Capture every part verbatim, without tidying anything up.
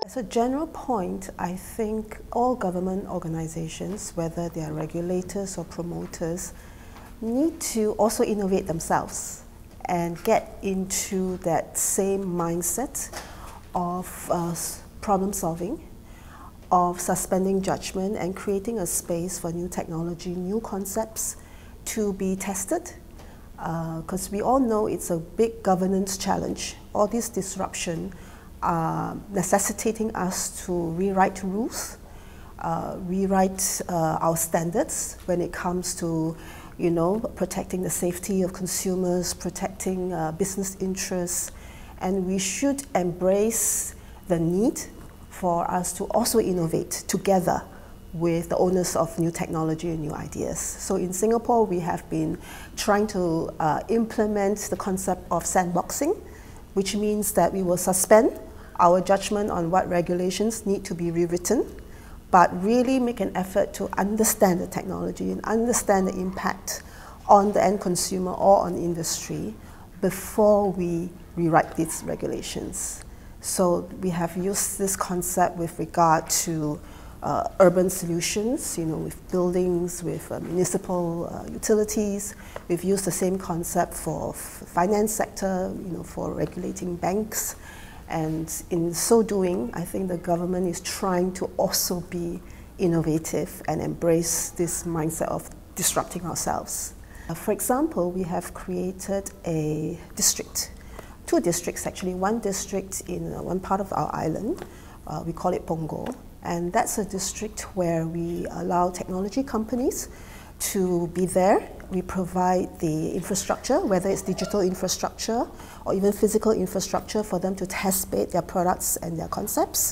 As a general point, I think all government organizations, whether they are regulators or promoters, need to also innovate themselves and get into that same mindset of uh, problem solving, of suspending judgment and creating a space for new technology, new concepts to be tested. Because uh, we all know it's a big governance challenge. All this disruption are necessitating us to rewrite rules, uh, rewrite uh, our standards when it comes to, you know, protecting the safety of consumers, protecting uh, business interests, and we should embrace the need for us to also innovate together with the owners of new technology and new ideas. So in Singapore, we have been trying to uh, implement the concept of sandboxing, which means that we will suspend our judgment on what regulations need to be rewritten, but really make an effort to understand the technology and understand the impact on the end consumer or on industry before we rewrite these regulations. So we have used this concept with regard to uh, urban solutions, you know, with buildings, with uh, municipal uh, utilities. We've used the same concept for finance sector, you know, for regulating banks. And in so doing, I think the government is trying to also be innovative and embrace this mindset of disrupting ourselves. Uh, for example, we have created a district, two districts actually, one district in uh, one part of our island, uh, we call it Punggol, and that's a district where we allow technology companies to be there. We provide the infrastructure, whether it's digital infrastructure or even physical infrastructure for them to test bed their products and their concepts.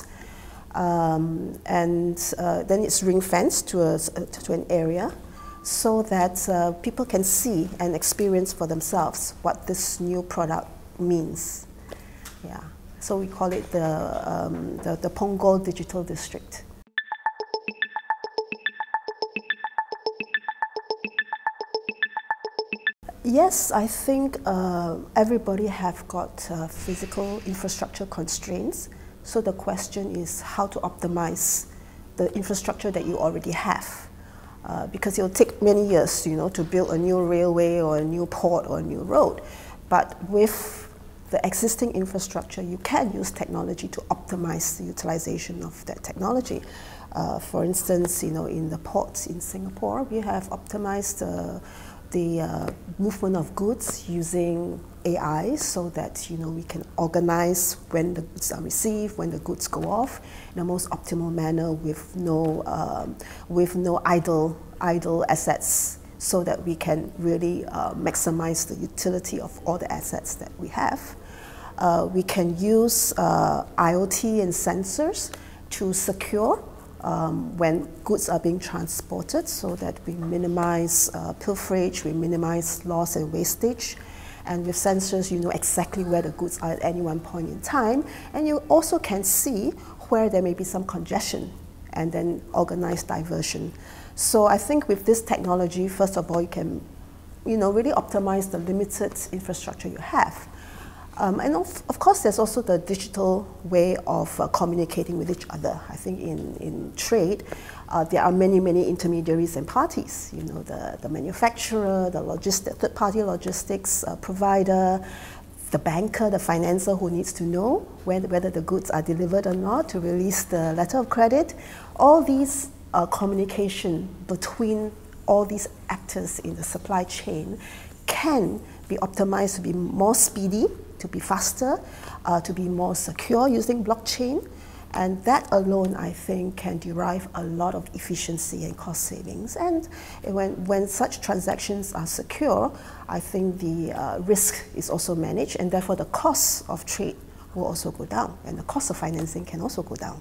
Um, and uh, then it's ring-fenced to, a, to an area so that uh, people can see and experience for themselves what this new product means. Yeah. So we call it the, um, the, the Punggol Digital District. Yes, I think uh, everybody have got uh, physical infrastructure constraints. So the question is how to optimize the infrastructure that you already have. Uh, because it will take many years, you know, to build a new railway or a new port or a new road. But with the existing infrastructure, you can use technology to optimize the utilization of that technology. Uh, for instance, you know, in the ports in Singapore, we have optimized uh, the uh, movement of goods using A I so that, you know, we can organize when the goods are received, when the goods go off in the most optimal manner with no, um, with no idle, idle assets, so that we can really uh, maximize the utility of all the assets that we have. Uh, we can use uh, I O T and sensors to secure Um, when goods are being transported, so that we minimize uh, pilferage, we minimize loss and wastage. And with sensors, you know exactly where the goods are at any one point in time. And you also can see where there may be some congestion and then organize diversion. So I think with this technology, first of all, you can you know, really optimize the limited infrastructure you have. Um, and of, of course, there's also the digital way of uh, communicating with each other. I think in, in trade, uh, there are many, many intermediaries and parties. You know, the, the manufacturer, the logistic, third-party logistics uh, provider, the banker, the financer who needs to know whether, whether the goods are delivered or not to release the letter of credit. All these uh, communication between all these actors in the supply chain can be optimized to be more speedy, to be faster, uh, to be more secure using blockchain. And that alone, I think, can derive a lot of efficiency and cost savings. And when, when such transactions are secure, I think the uh, risk is also managed, and therefore the cost of trade will also go down, and the cost of financing can also go down.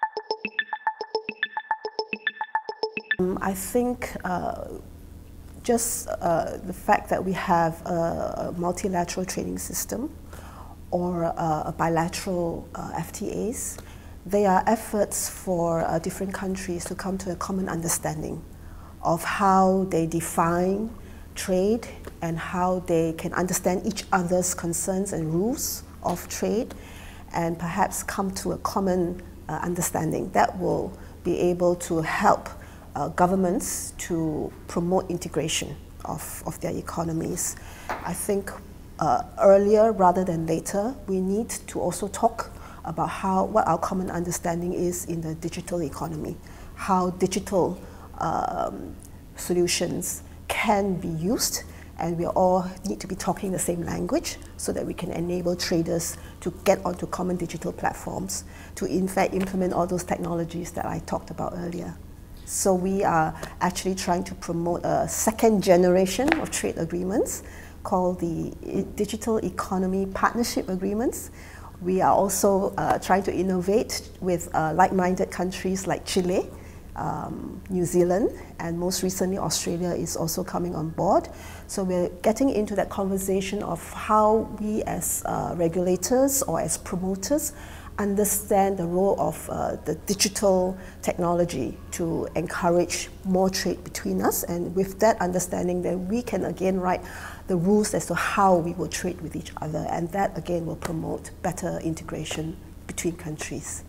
Um, I think uh, just uh, the fact that we have a, a multilateral trading system or a, a bilateral uh, F T As, they are efforts for uh, different countries to come to a common understanding of how they define trade and how they can understand each other's concerns and rules of trade, and perhaps come to a common uh, understanding that will be able to help uh, governments to promote integration of, of their economies. I think uh, earlier rather than later, we need to also talk about how, what our common understanding is in the digital economy, how digital um, solutions can be used, and we all need to be talking the same language so that we can enable traders to get onto common digital platforms to in fact implement all those technologies that I talked about earlier. So we are actually trying to promote a second generation of trade agreements called the Digital Economy Partnership Agreements. We are also uh, trying to innovate with uh, like-minded countries like Chile, um, New Zealand, and most recently Australia is also coming on board. So we're getting into that conversation of how we as uh, regulators or as promoters understand the role of uh, the digital technology to encourage more trade between us, and with that understanding then we can again write the rules as to how we will trade with each other, and that again will promote better integration between countries.